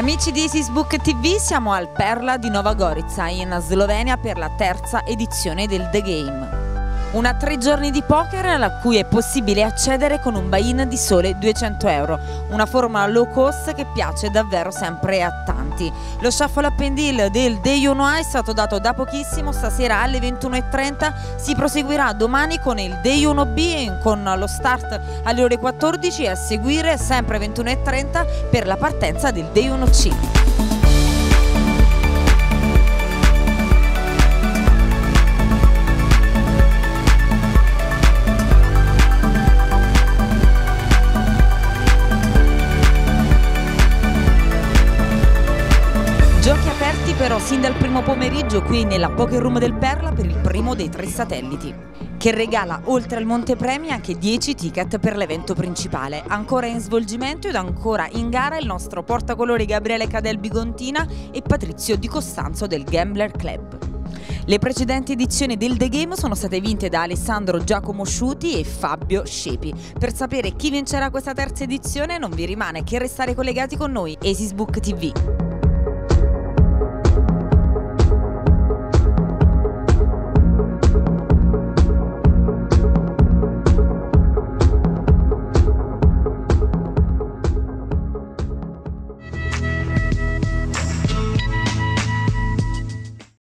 Amici di Easysbook TV, siamo al Perla di Nova Gorica in Slovenia per la terza edizione del The Game. Una 3 giorni di poker alla cui è possibile accedere con un buy-in di sole 200 euro, una formula low cost che piace davvero sempre a tanti. Lo shuffle up and deal del Day 1A è stato dato da pochissimo, stasera alle 21:30, si proseguirà domani con il Day 1B con lo start alle ore 14 e a seguire sempre 21:30 per la partenza del Day 1C. Giochi aperti però sin dal primo pomeriggio qui nella Poker Room del Perla per il primo dei 3 satelliti, che regala oltre al montepremi anche 10 ticket per l'evento principale. Ancora in svolgimento ed ancora in gara il nostro portacolori Gabriele Cadel Bigontina e Patrizio Di Costanzo del Gambler Club. Le precedenti edizioni del The Game sono state vinte da Alessandro Giacomo Sciuti e Fabio Scepi. Per sapere chi vincerà questa terza edizione non vi rimane che restare collegati con noi, Easysbook TV.